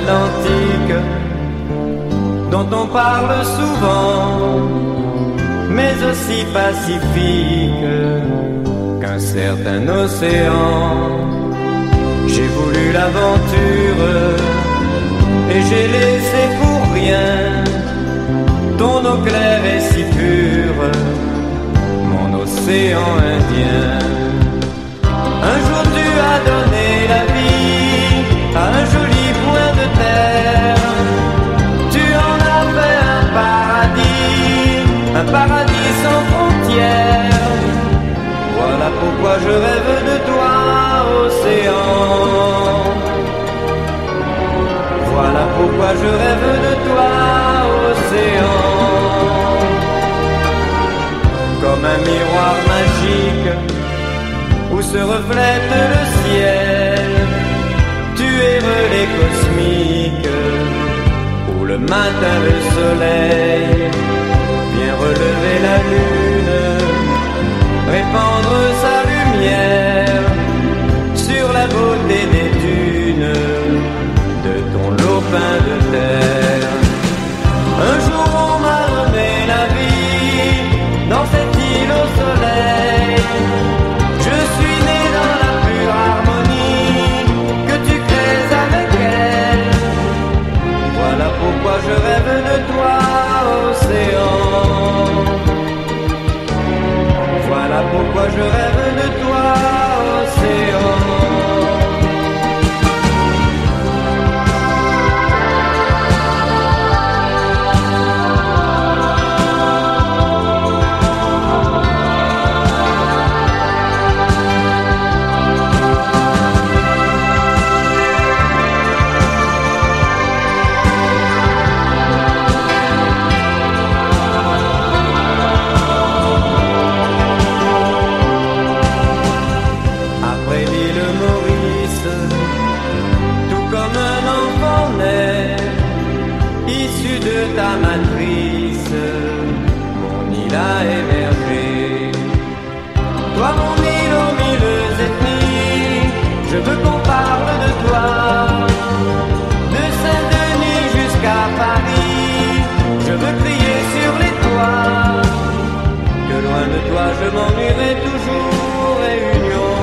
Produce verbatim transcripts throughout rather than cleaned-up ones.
l'Atlantique dont on parle souvent, mais aussi pacifique qu'un certain océan. J'ai voulu l'aventure et j'ai laissé pour rien ton eau claire et si pure, mon océan Indien. Un jour tu as donné la vie à un joli point de terre. Tu en as fait un paradis, un paradis sans frontières. Voilà pourquoi je rêve de toi, océan. Voilà pourquoi je rêve de toi, océan. Comme un miroir magique où se reflète le ciel, tu es relais cosmique où le matin le soleil vient relever la lune, répandre sa lumière sur la beauté des dunes de ton lopin de terre. Un jour on m'a donné la vie dans cette île au soleil. Je suis né dans la pure harmonie que tu crées avec elle. Voilà pourquoi je rêve de toi, océan. Voilà pourquoi je rêve de toi, océan. Ta matrice, mon île a émergé. Toi mon île aux mille ethnies, je veux qu'on parle de toi. De Saint-Denis jusqu'à Paris, je veux crier sur les toits que loin de toi je m'ennuierai toujours, Réunion.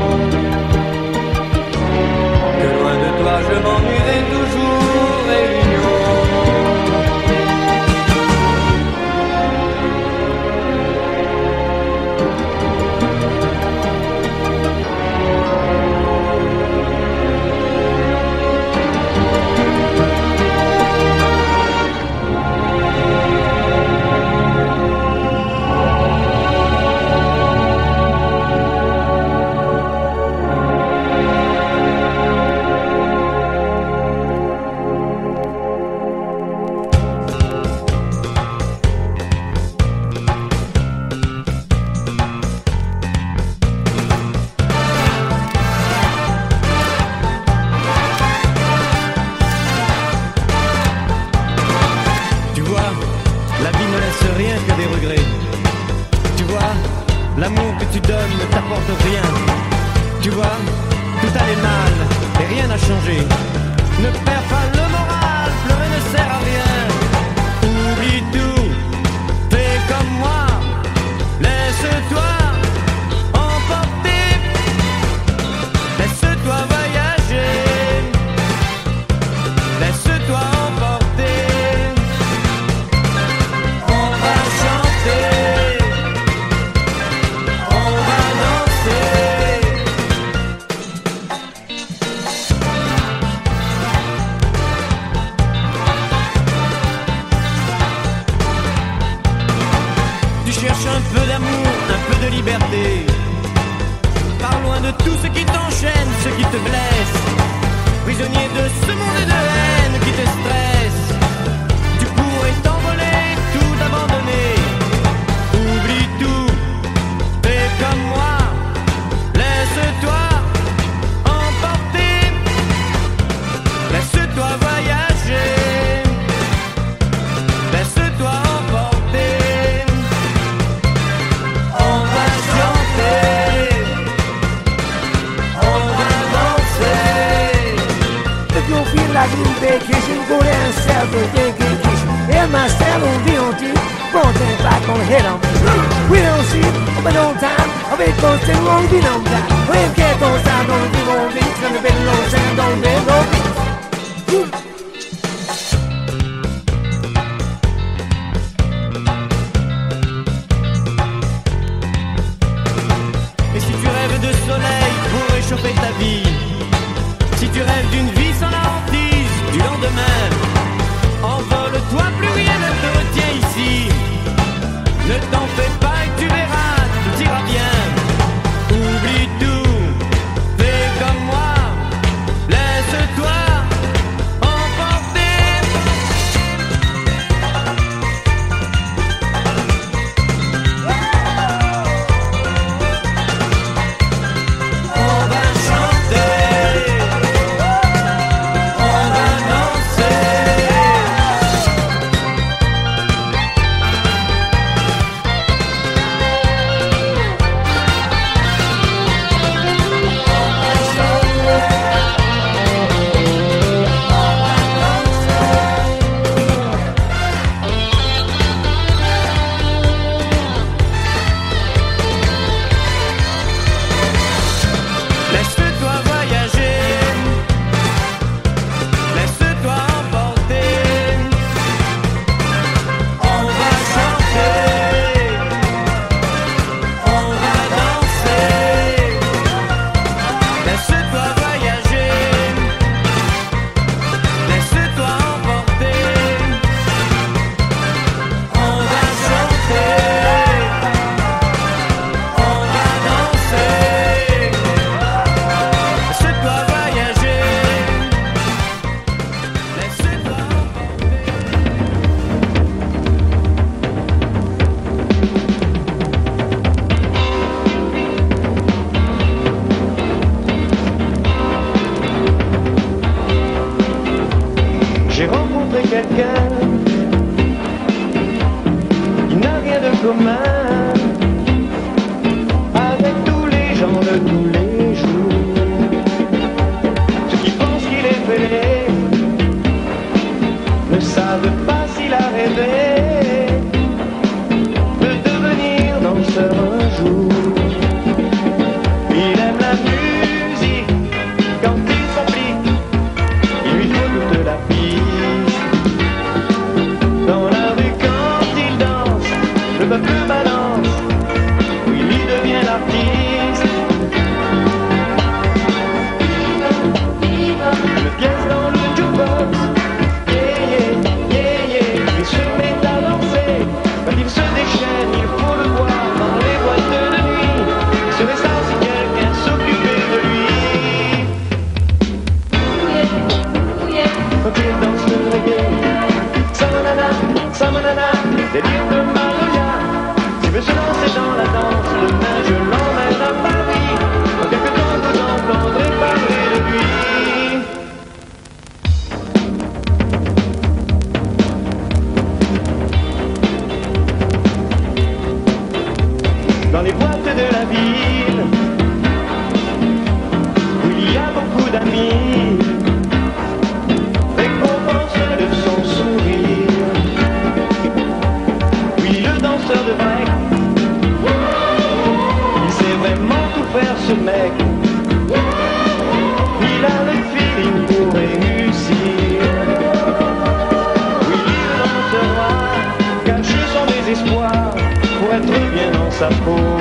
Que loin de toi je m'ennuierai toujours, Réunion. L'amour que tu donnes ne t'apporte rien. Tu vois, tout allait mal et rien n'a changé. Ne perds pas le moral, pleurer ne sert à rien. Oublie tout, fais comme moi, laisse-toi emporter, laisse-toi voyager, laisse-toi emporter. On va chanter. Un peu d'amour, un peu de liberté. Par loin de tout ce qui t'enchaîne, ce qui te blesse. Prisonnier de ce monde de haine qui te stresse. Tu pourrais t'envoler, tout abandonner. Oublie tout, fais comme moi. Laisse-toi emporter. Laisse-toi voyager. Laisse-toi emporter. You feel like new vacation, go down south for a day vacation. And my saddle D on T, born ten back on the head on me. We don't see it, but on time, I bet gonna stay long, be on time. When cat goes down, don't be on beats, gonna be no sand, don't be no beats. Et si tu rêves de soleil pour réchauffer ta vie, si tu rêves d'une vie sans la hantise du lendemain, envole-toi, plus rien ne te retient ici. Ne t'en fais pas et tu verras, tout ira bien. Oublie tout, fais comme moi, laisse-toi emporter. On va chanter, on va danser. Laisse-toi voyager, laisse-toi emporter. On va chanter, on va danser. Laisse-toi voyager, laisse-toi emporter. On va chanter, on va danser. Laisse-toi voyager, laisse-toi J'ai rencontré quelqu'un qui n'a rien de commun avec tous les gens de tous les jours. Ceux qui pensent qu'il est fêlé ne savent pas s'il a rêvé de devenir danseur un jour. Il aime la musique quand il s'applique, il lui faut toute la piste. Dans la rue quand il danse, le peuple balance, oui, il devient l'artiste. Une pièce dans le jukebox, yeah, yeah, yeah, yeah. Il se met à danser, quand il se déchaîne, il faut le voir dans les boîtes de nuit. Il serait ça si quelqu'un s'occupait de lui. Quand il danse le reggae, Samanana, Samanana, délire de Maloya. S'il veut se lancer dans la danse, demain je l'emmène à Paris. Dans quelques temps vous entendrez parler de lui. Dans les boîtes de la ville, où il y a beaucoup d'amis, récompense de son sourire. Oui, le danseur de break, il sait vraiment tout faire ce mec. Il a le feeling pour réussir. Oui, il dansera, cache son désespoir pour être bien dans sa peau.